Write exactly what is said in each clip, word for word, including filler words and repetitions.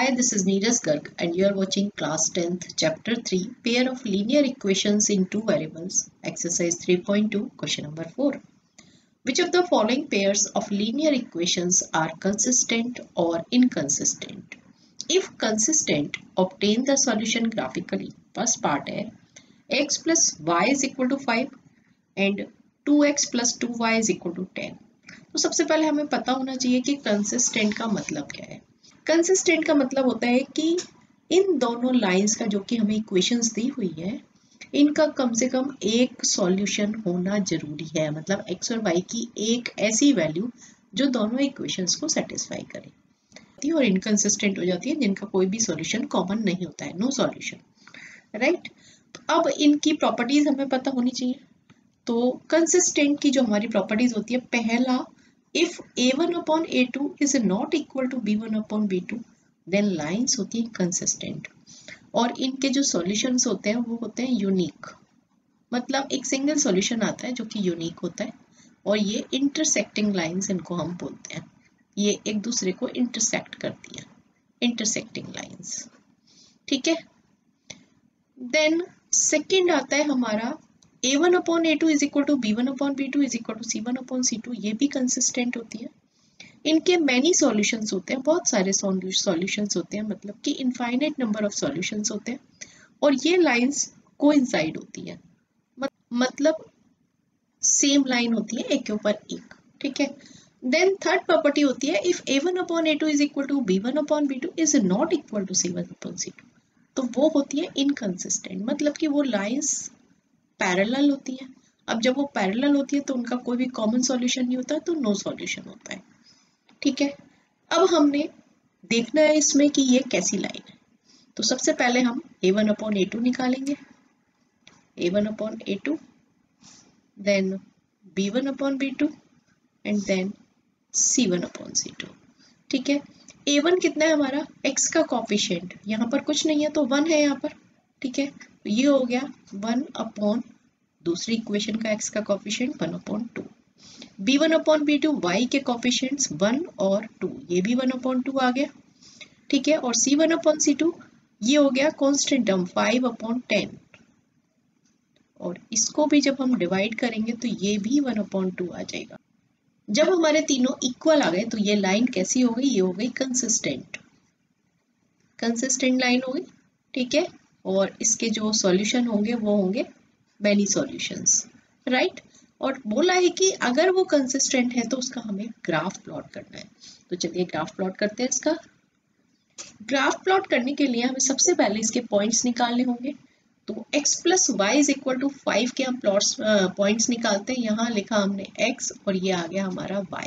Hi, this is Neeraj Garg and you are watching class tenth chapter three pair of linear equations in two variables exercise three point two question number four. Which of the following pairs of linear equations are consistent or inconsistent? If consistent, obtain the solution graphically. First part है x plus y is equal to five and two x plus two y is equal to ten. तो सबसे पहले हमें पता होना चाहिए कि consistent का मतलब क्या है. कंसिस्टेंट का मतलब होता है कि इन दोनों लाइंस का जो कि हमें इक्वेशंस दी हुई है इनका कम से कम एक सॉल्यूशन होना जरूरी है. मतलब x और y की एक ऐसी वैल्यू जो दोनों इक्वेशंस को सेटिस्फाई करे और इनकंसिस्टेंट हो जाती है जिनका कोई भी सॉल्यूशन कॉमन नहीं होता है, नो सॉल्यूशन, राइट. अब इनकी प्रॉपर्टीज हमें पता होनी चाहिए. तो कंसिस्टेंट की जो हमारी प्रॉपर्टीज होती है, पहला, if a one upon a two is not equal to b one upon b two, then lines होती हैं consistent. और इनके जो solutions होते हैं वो होते हैं unique. मतलब एक सिंगल सॉल्यूशन आता है जो कि यूनिक होता है और ये intersecting lines इनको हम बोलते हैं. ये एक दूसरे को intersect करती हैं, intersecting lines. ठीक है. Then second आता है हमारा a one upon a two is equal to b one upon b two is equal to c one upon c two. ये भी कंसिस्टेंट होती है. इनके मैनी सॉल्यूशंस होते हैं, बहुत सारे सॉल्यूशंस होते हैं, मतलब कि इनफाइनाइट नंबर ऑफ सॉल्यूशंस होते हैं और ये लाइंस कोइंसाइड होती हैं, मतलब सेम लाइन होती है एक के ऊपर एक. ठीक है. देन थर्ड प्रॉपर्टी होती है if a one upon a two is equal to b one upon b two is not equal to c one upon c two, तो वो होती है इनकंसिस्टेंट. मतलब कि वो लाइंस पैरेलल होती है. अब जब वो पैरेलल होती है तो उनका कोई भी कॉमन सॉल्यूशन नहीं होता, तो नो सॉल्यूशन होता है. ठीक है. अब हमने देखना है इसमें कि ये कैसी लाइन है. तो सबसे पहले हम a one upon a two निकालेंगे, a one upon a two, then b one upon b two and then c one upon c two. ठीक है. a वन कितना है हमारा, x का कोफिशिएंट, यहाँ पर कुछ नहीं है तो वन है यहाँ पर. ठीक है. तो ये हो गया वन अपॉन दूसरी इक्वेशन का x का coefficient one upon two. b one upon b two, y के कोफिशिएंट्स वन और टू, ये भी वन अपॉन टू आ गया. ठीक है. और c one upon c two, ये हो गया constant term five upon ten. और इसको भी जब हम डिवाइड करेंगे तो ये भी वन अपॉन टू आ जाएगा. जब हमारे तीनों इक्वल आ गए तो ये लाइन कैसी हो गई, ये हो गई कंसिस्टेंट, कंसिस्टेंट लाइन हो गई. ठीक है. और इसके जो सॉल्यूशन होंगे वो होंगे मैनी सॉल्यूशंस, राइट. और बोला है कि अगर वो कंसिस्टेंट है तो उसका हमें ग्राफ प्लॉट करना है. तो चलिए ग्राफ प्लॉट करते हैं. इसका ग्राफ प्लॉट करने के लिए हमें सबसे पहले इसके पॉइंट्स निकालने होंगे. तो x plus y is equal to five के हम प्लॉट्स पॉइंट्स निकालते हैं. यहाँ लिखा हमने x और ये आ गया हमारा y.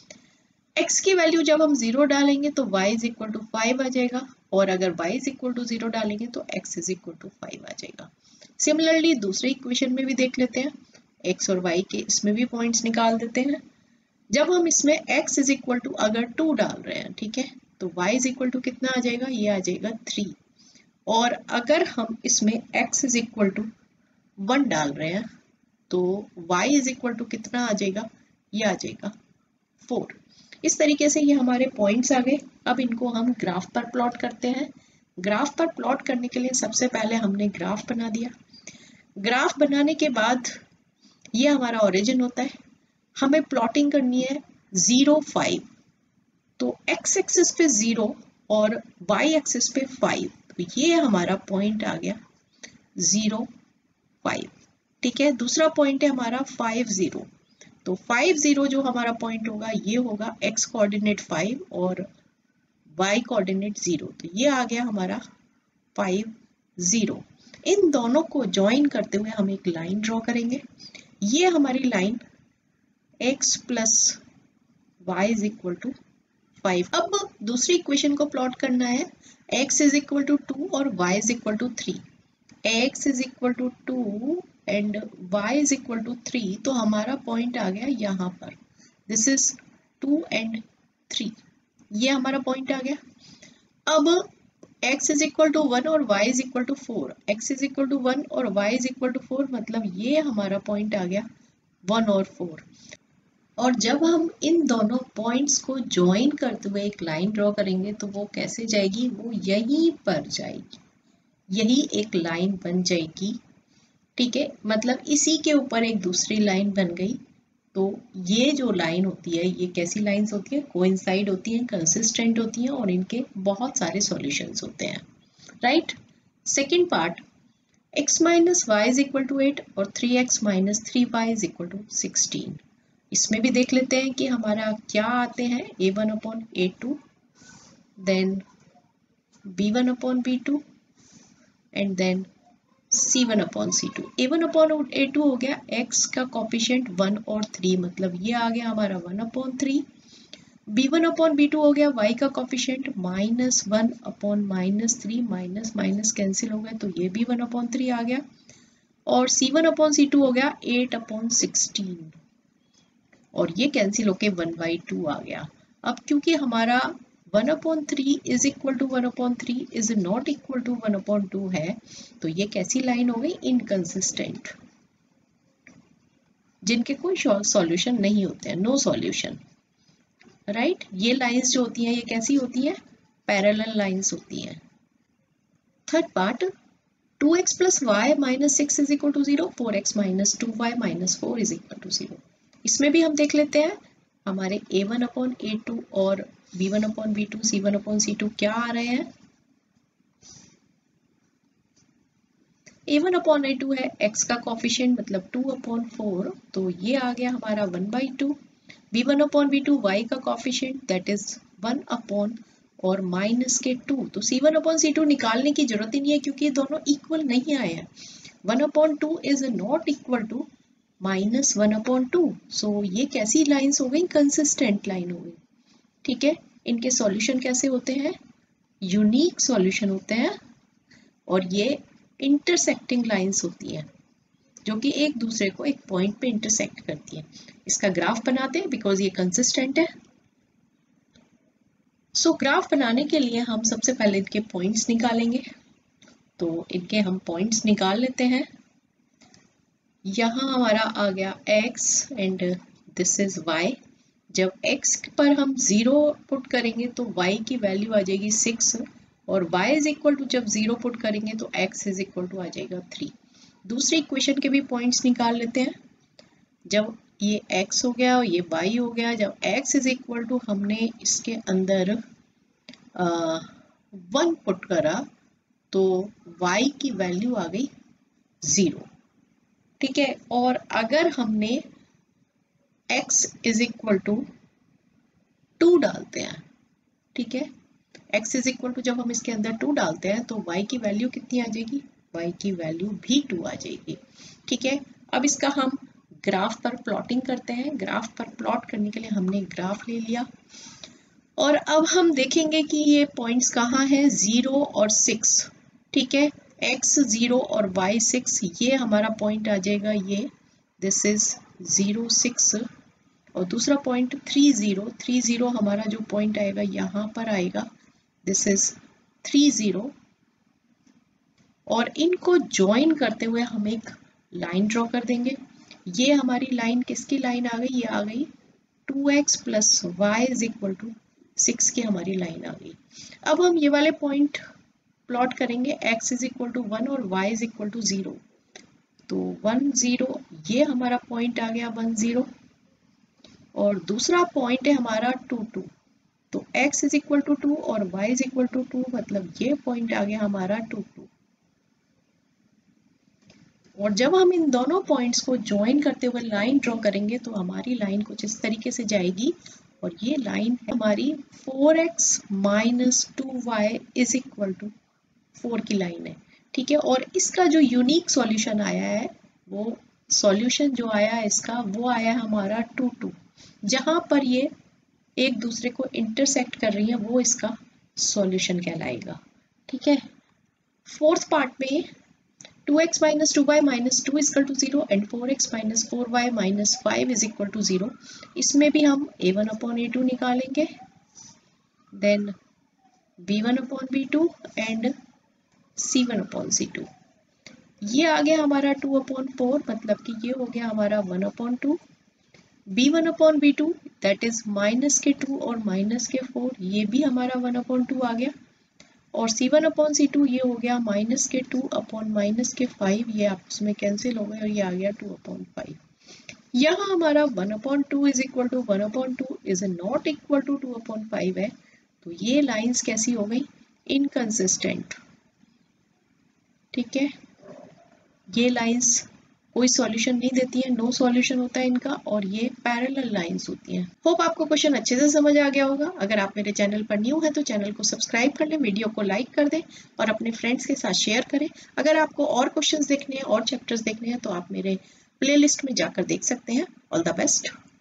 x की वैल्यू जब हम जीरो डालेंगे तो y is equal to five आ जाएगा, और अगर y is equal to zero डालेंगे तो x is equal to five आ जाएगा. सिमिलरली दूसरे इक्वेशन में भी देख लेते हैं. x और y के इसमें भी पॉइंट्स निकाल देते हैं. जब हम इसमें x इज इक्वल टू अगर टू डाल रहे हैं, ठीक है, तो y इज इक्वल टू कितना आ जाएगा, ये आ जाएगा थ्री. और अगर हम इसमें x is equal to one डाल रहे हैं तो y इज इक्वल टू कितना आ जाएगा, ये आ जाएगा फोर. इस तरीके से ये हमारे पॉइंट्स आ गए. अब इनको हम ग्राफ पर प्लॉट करते हैं. ग्राफ पर प्लॉट करने के लिए सबसे पहले हमने ग्राफ बना दिया. ग्राफ बनाने के बाद ये हमारा ओरिजिन होता है. हमें प्लॉटिंग करनी है जीरो फाइव. तो एक्स एक्सिस पे जीरो और वाई एक्सिस पे फाइव. तो ये हमारा पॉइंट आ गया जीरो फाइव. ठीक है. दूसरा पॉइंट है हमारा फाइव जीरो. तो फाइव जीरो जो हमारा पॉइंट होगा ये होगा x कोऑर्डिनेट फाइव और y कोऑर्डिनेट जीरो. तो ये आ गया हमारा फाइव जीरो. इन दोनों को ज्वाइन करते हुए हम एक लाइन ड्रॉ करेंगे. ये हमारी line x plus y is equal to five. अब दूसरी इक्वेशन को प्लॉट करना है. x is equal to two और y is equal to three. x is equal to two and y is equal to three. तो हमारा point आ गया यहाँ पर. This is two and three. ये हमारा पॉइंट आ गया. अब x is equal to one और y is equal to four. x is equal to one और y is equal to four, मतलब ये हमारा पॉइंट आ गया वन और फोर. और जब हम इन दोनों पॉइंट्स को ज्वाइन करते हुए एक लाइन ड्रॉ करेंगे तो वो कैसे जाएगी, वो यहीं पर जाएगी, यही एक लाइन बन जाएगी। ठीक है, मतलब इसी के ऊपर एक दूसरी लाइन बन गई। तो ये जो लाइन होती है, ये कैसी लाइंस होती है, कोइंसाइड होती हैं, कंसिस्टेंट होती हैं और इनके बहुत सारे सॉल्यूशंस होते हैं, right. Second part, x minus y is equal to eight और three x minus three y is equal to sixteen. इसमें भी देख लेते हैं कि हमारा क्या आते हैं, a one upon a two, then b one upon b two and then c one upon c two. A one upon a two हो गया x का कॉफिशिएंट वन और थ्री, मतलब ये आ गया हमारा one upon three. B one upon b two हो गया y का coefficient minus one upon minus three, minus minus cancel हो गया तो ये भी वन अपॉन थ्री आ गया। और c one upon c two हो गया एट अपॉन सिक्सटीन और ये कैंसिल होके वन बाई टू आ गया। अब क्योंकि हमारा one upon three is equal to one upon three is not equal to one upon two है, तो ये कैसी लाइन हो गई, इनकंसिस्टेंट, जिनके कोई सॉल्यूशन नहीं होते हैं, नो सॉल्यूशन, राइट। ये लाइंस जो होती हैं ये कैसी होती हैं, पैरेलल लाइंस होती हैं। Third part, two x plus y minus six is equal to zero, four x minus two y minus four is equal to zero. इसमें भी हम देख लेते हैं हमारे a one upon a two और b one upon b two, c one upon c two क्या आ रहे हैं। A one upon a two है x का कॉफिशिएंट मतलब टू अपॉन फोर, तो ये आ गया हमारा one by two. B one upon b two y का coefficient that is one upon और माइनस के टू, तो c one upon c two निकालने की जरूरत ही नहीं है क्योंकि ये दोनों इक्वल नहीं आए हैं। One upon two is not equal to minus one upon two, so ये कैसी लाइंस हो गई, कंसिस्टेंट लाइन हो गई। ठीक है, इनके सॉल्यूशन कैसे होते हैं, यूनिक सॉल्यूशन होते हैं और ये इंटरसेक्टिंग लाइंस होती हैं जो कि एक दूसरे को एक पॉइंट पे इंटरसेक्ट करती हैं। इसका ग्राफ बनाते हैं बिकॉज ये कंसिस्टेंट है। सो so, ग्राफ बनाने के लिए हम सबसे पहले इनके पॉइंट्स निकालेंगे, तो इनके हम पॉइंट्स निकाल लेते हैं। यहाँ हमारा आ गया x and this is y। जब x पर हम जीरो पुट करेंगे तो y की वैल्यू आ जाएगी सिक्स और y इज इक्वल टू जब जीरो पुट करेंगे तो x इज इक्वल टू आ जाएगा थ्री। दूसरी इक्वेशन के भी पॉइंट्स निकाल लेते हैं। जब ये x हो गया और ये y हो गया, जब x इज इक्वल टू हमने इसके अंदर वन पुट करा तो y की वैल्यू आ गई जीरो। ठीक है, और अगर हमने x is equal to two डालते हैं, ठीक है, x इज इक्वल टू जब हम इसके अंदर टू डालते हैं तो y की वैल्यू कितनी आ जाएगी, y की वैल्यू भी टू आ जाएगी। ठीक है, अब इसका हम ग्राफ पर प्लॉटिंग करते हैं। ग्राफ पर प्लॉट करने के लिए हमने ग्राफ ले लिया और अब हम देखेंगे कि ये पॉइंट्स कहाँ हैं, जीरो और सिक्स। ठीक है, x जीरो और y सिक्स, ये हमारा पॉइंट आ जाएगा, ये दिस इज जीरो सिक्स। और दूसरा point three zero, three zero हमारा जो पॉइंट आएगा यहाँ पर आएगा, दिस इज थ्री जीरो। और इनको ज्वाइन करते हुए हम एक लाइन ड्रॉ कर देंगे। ये हमारी लाइन किसकी लाइन आ गई, ये आ गई two x plus y is equal to six की हमारी लाइन आ गई। अब हम ये वाले पॉइंट प्लॉट करेंगे, x is equal to one और y is equal to zero, तो वन जीरो ये हमारा पॉइंट आ गया वन जीरो। और दूसरा पॉइंट है हमारा टू टू, तो x is equal to two और y is equal to two, मतलब ये पॉइंट आ गया हमारा टू टू। और जब हम इन दोनों पॉइंट्स को ज्वाइन करते हुए लाइन ड्रॉ करेंगे तो हमारी लाइन कुछ इस तरीके से जाएगी और ये लाइन है हमारी four x minus two y is equal to four की लाइन है। ठीक है, और इसका जो यूनिक सॉल्यूशन आया है, वो सॉल्यूशन जो आया है इसका, वो आया हमारा टू टू। जहां पर ये एक दूसरे को इंटरसेक्ट कर रही है वो इसका सॉल्यूशन कहलाएगा। ठीक है, फोर्थ पार्ट में two x minus two y minus two is equal to zero and four x minus four y minus five is equal to zero. इसमें भी हम a one upon a two निकालेंगे, then b one upon b two and c one upon c two. ये आ गया हमारा to upon four, मतलब कि ये हो गया हमारा one upon two. B one upon b two that is minus के टू और माइनस के फोर, ये भी हमारा वन अपॉन टू आ गया। और c one upon c two ये हो गया माइनस के टू अपॉन माइनस के फाइव, ये आपस में कैंसिल हो गए और ये आ गया टू अपॉन फाइव। यहाँ हमारा one upon two is equal to one upon two is not equal to two upon five है, तो ये लाइंस कैसी हो गई, इनकंसिस्टेंट। ठीक है, ये लाइंस कोई सॉल्यूशन नहीं देती है, नो सॉल्यूशन होता है इनका, और ये पैरेलल लाइंस होती हैं। होप आपको क्वेश्चन अच्छे से समझ आ गया होगा। अगर आप मेरे चैनल पर न्यू हैं तो चैनल को सब्सक्राइब कर लें, वीडियो को लाइक कर दें और अपने फ्रेंड्स के साथ शेयर करें। अगर आपको और क्वेश्चंस देखने हैं और चैप्टर्स देखने हैं तो आप मेरे प्लेलिस्ट में जाकर देख सकते हैं। All the best.